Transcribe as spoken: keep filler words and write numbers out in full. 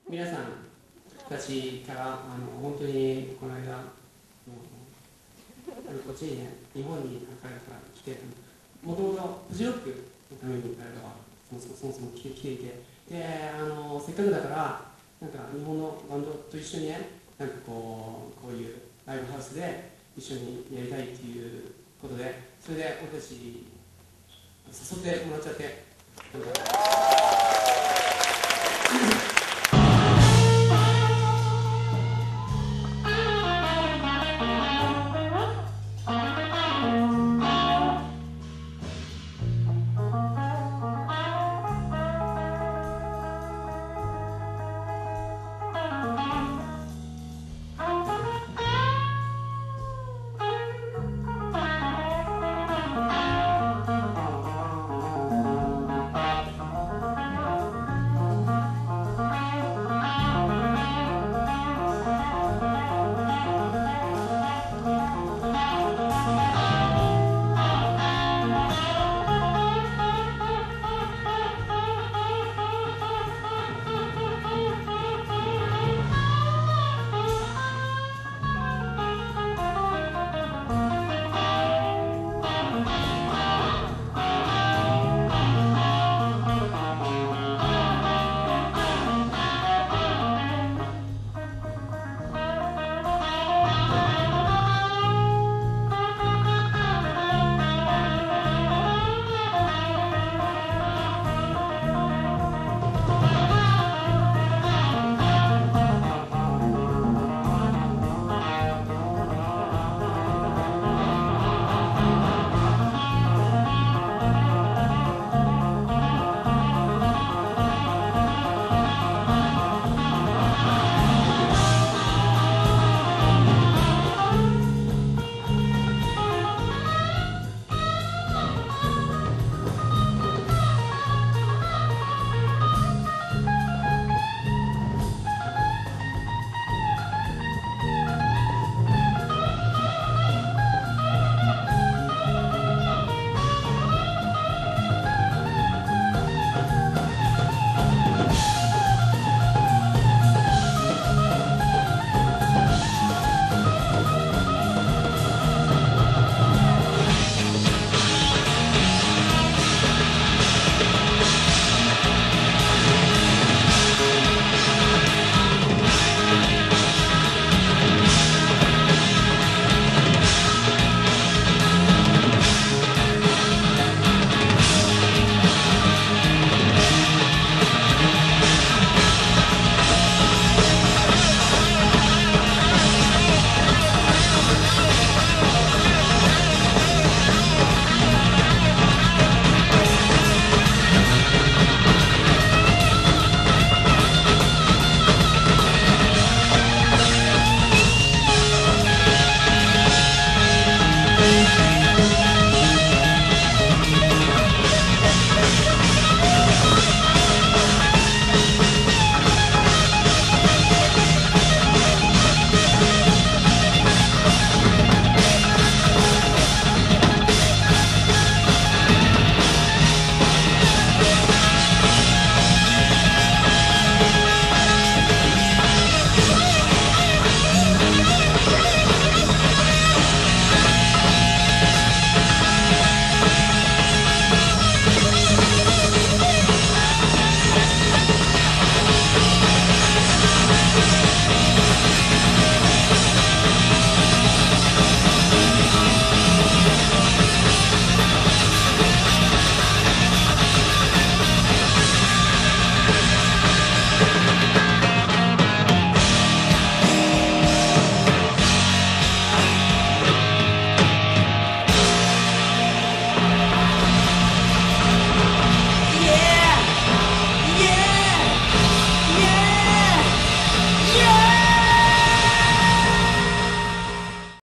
皆さんたちからあの本当にこの間あのこっちにね、日本に彼らから来て、もともとフジロックのために彼らはそもそもそもそも来て来ていて、であのせっかくだからなんか日本のバンドと一緒にね、なんかこうこういうライブハウスで一緒にやりたいっていうことで、それで俺たち誘ってもらっちゃって。なんか